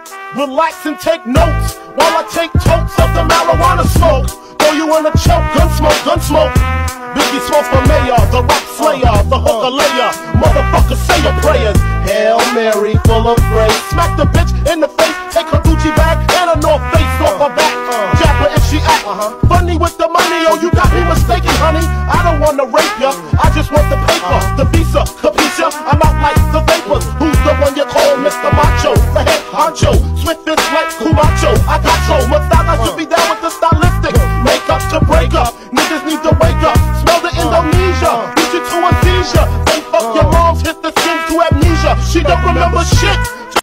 Relax and take notes while I take totes of the marijuana smoke. Throw you in a choke, gun smoke, gun smoke. Biggie Smalls for mayor, the rock slayer, the hooker layer. Motherfucker, say your prayers. Hail Mary, full of grace. Smack the bitch in the face, take her Gucci bag and a North Face off her back. Jab her if she act funny with the money. Oh, you got me mistaken, honey. I don't wanna rape